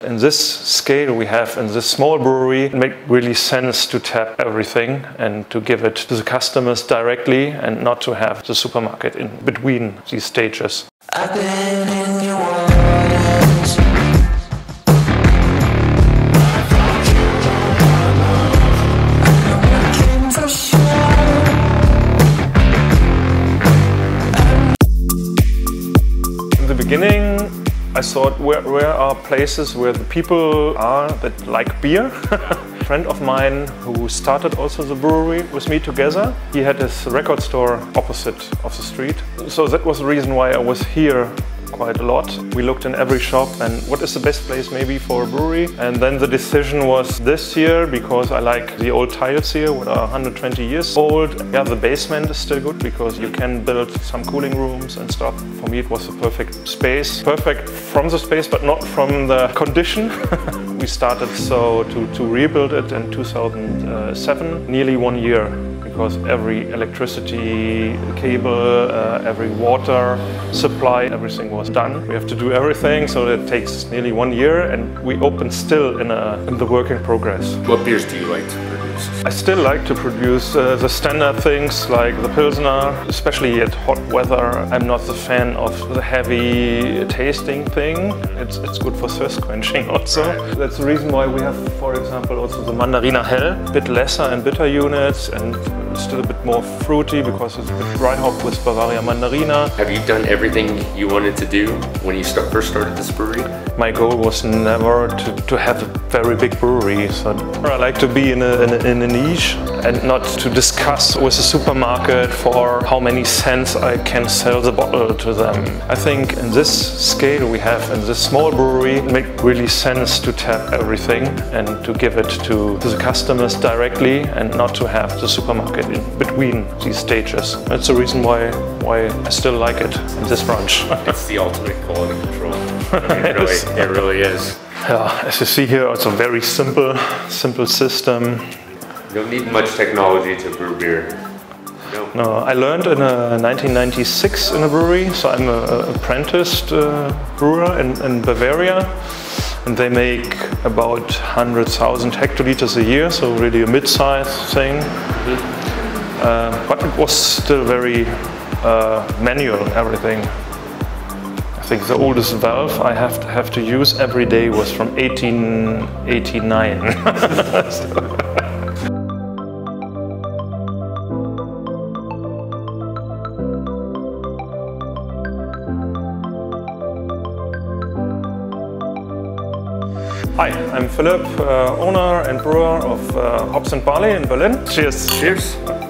In this scale we have in this small brewery, it makes really sense to tap everything and to give it to the customers directly and not to have the supermarket in between these stages. I've been in your waters. In the beginning, I thought, where are places where the people are that like beer? A friend of mine who started also the brewery with me together, he had his record store opposite of the street. So that was the reason why I was here quite a lot. We looked in every shop and what is the best place maybe for a brewery, and then the decision was this here because I like the old tiles here, which are 120 years old. Yeah, the basement is still good because you can build some cooling rooms and stuff. For me it was the perfect space, perfect from the space but not from the condition. We started to rebuild it in 2007, nearly 1 year. Because every electricity cable, every water supply, everything was done. We have to do everything, so it takes nearly 1 year, and we open still in the work in progress. What beers do you like to produce? I still like to produce the standard things like the Pilsner, especially at hot weather. I'm not the fan of the heavy tasting thing. It's good for thirst quenching also. That's the reason why we have, for example, also the Mandarina Hell, a bit lesser and bitter units, and still a bit more fruity because it's a bit dry hop with Bavaria Mandarina. Have you done everything you wanted to do when you first started this brewery? My goal was never to have a very big brewery. So I like to be in a niche and not to discuss with the supermarket for how many cents I can sell the bottle to them. I think in this scale we have in this small brewery, it makes really sense to tap everything and to give it to the customers directly and not to have the supermarket in between these stages. That's the reason why I still like it in this branch. It's the ultimate quality control. I mean, it really is. Yeah, as you see here, it's a very simple system. You don't need much technology to brew beer. No, I learned in 1996 in a brewery, so I'm an apprenticed brewer in Bavaria. And they make about 100,000 hectoliters a year, so really a mid-size thing. But it was still very manual, everything. I think the oldest valve I have to use every day was from 1889. Hi, I'm Philip, owner and brewer of Hops Barley in Berlin. Cheers! Cheers!